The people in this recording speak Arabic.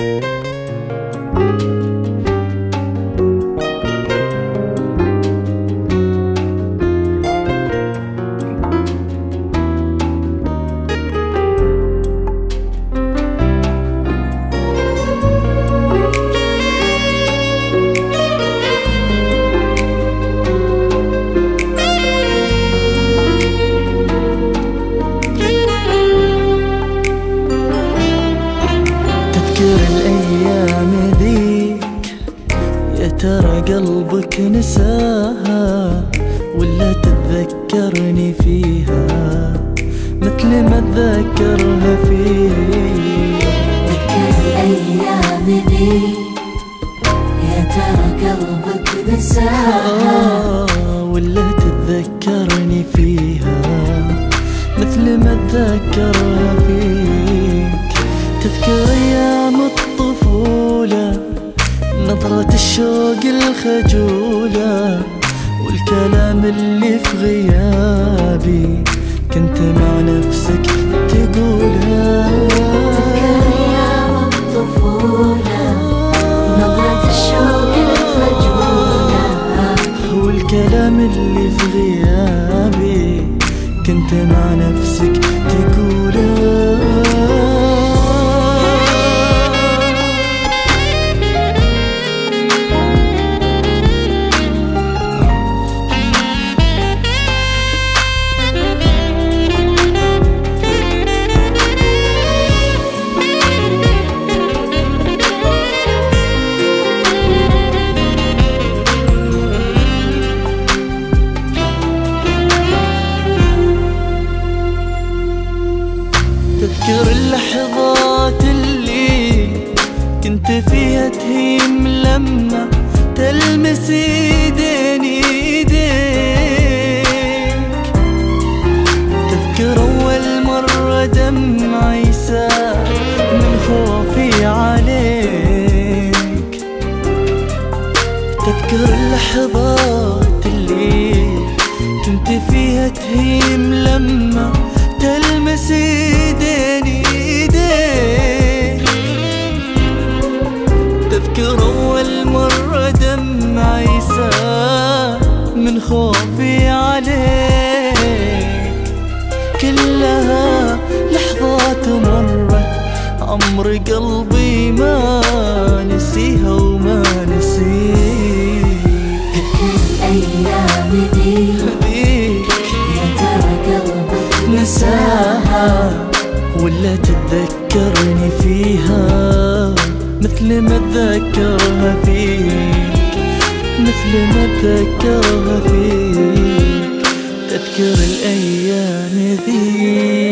الأيام ذيك يا ترى قلبك نساها ولا تتذكرني فيها مثل ما تذكرها فيك؟ تذكر الأيام ذيك يا ترى قلبك نساها ولا تتذكرني فيها مثل ما تذكرها فيك؟ تذكر أيام الطفولة، نظرة الشوق الخجولة، والكلام اللي في غيابي كنت مع نفسك تقوله. تذكر أيام الطفولة، نظرة الشوق الخجولة، والكلام اللي في غيابي كنت مع نفسك تقوله. تذكر اللحظات اللي كنت فيها تهيم لما تلمس ايديني ايديك. تذكر اول مرة دمعي سال من خوفي عليك. تذكر اللحظات اللي كنت فيها تهيم لما تلمس ايديني ايديك. تذكر اول مرة دمعي سال من خوفي عليك. كلها لحظات مرت عمر قلبي ما نسيها وما نسيك. الأيام ذيك يا ترى قلبك نساها ولا تتذكرني فيها مثل ما تذكرها فيك، مثل ما تذكرها فيك. تذكر الأيام ذيك.